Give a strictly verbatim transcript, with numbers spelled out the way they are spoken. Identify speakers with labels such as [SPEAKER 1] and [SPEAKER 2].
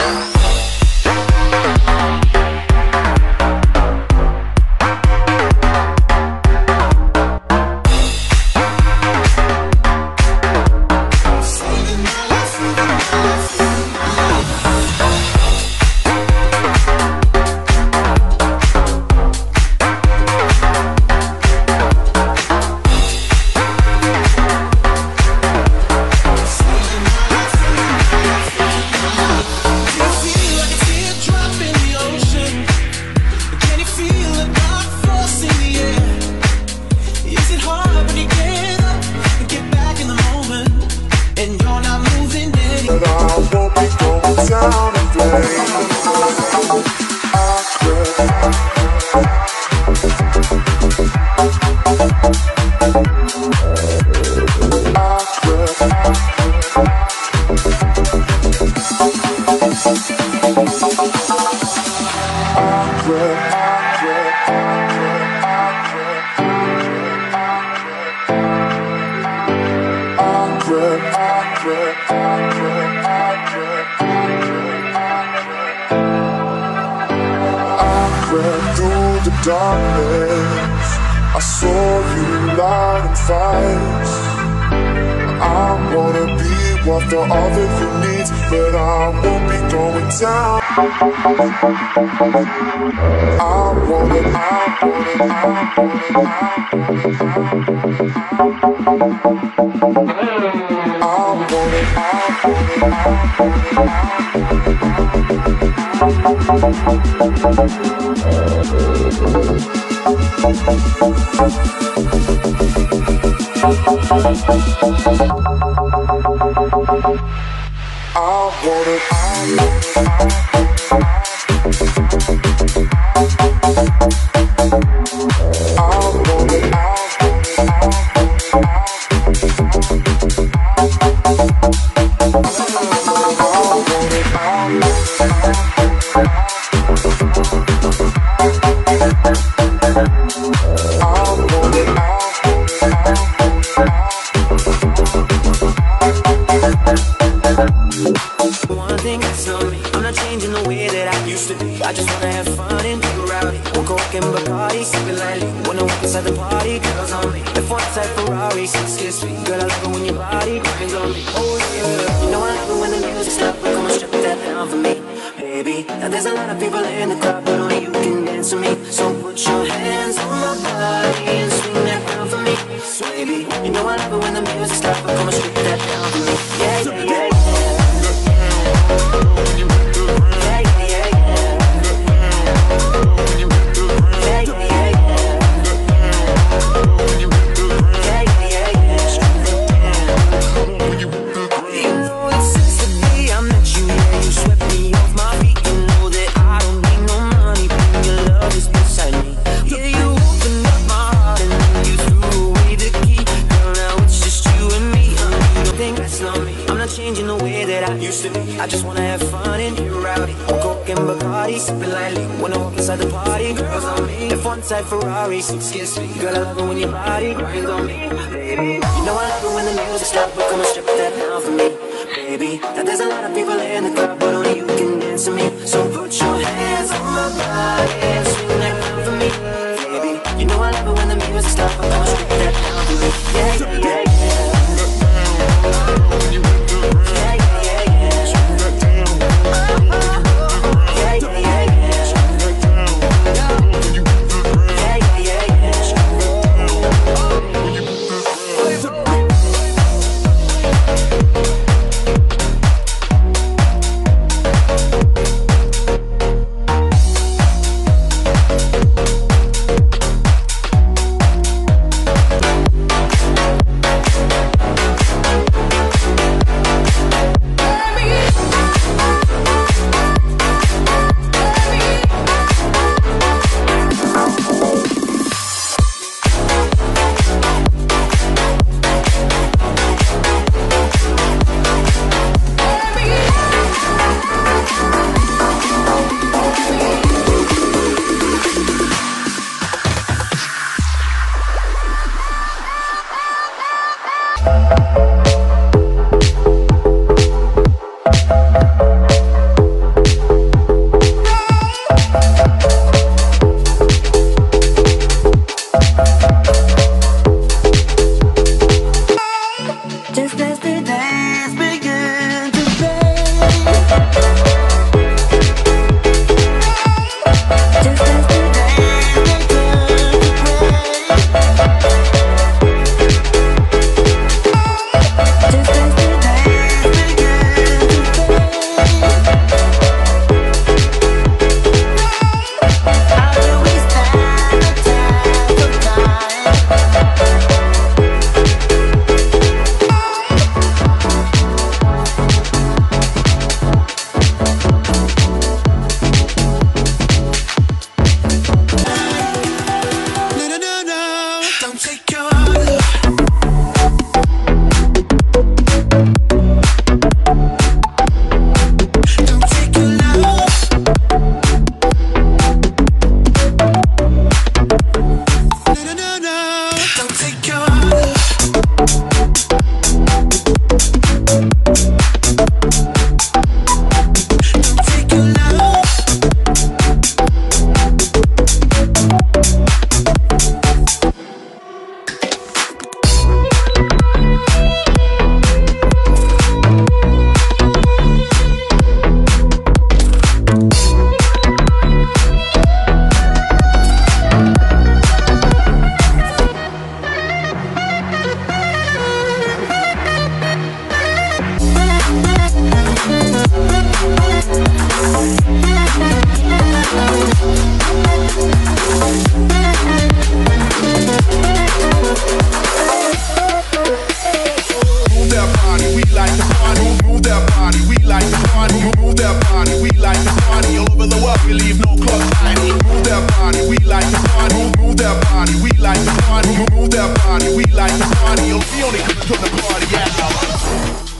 [SPEAKER 1] Darkness, I saw you lighting fires. I wanna be what the other you needs, but I won't be going down. I want it, I want it, I want it, I want it, I want it,
[SPEAKER 2] Ferrari, kiss me. Girl, I love it when your body grinds on me, baby. You know I love it when the music stops, but come and strip that down for me, baby. Now there's a lot of people in the club, but only you can dance to me. So put your hands on my body and swing that down for me, baby. You know I love it when the music stops, but come and strip that down for me. Yeah, yeah, yeah, yeah.
[SPEAKER 3] body, we like to party. All over the world, we leave no clock tiny. Move that body, we like to party. Move, move that body, we like to party. Move, move that body, we like to party. We only come to the party, yeah.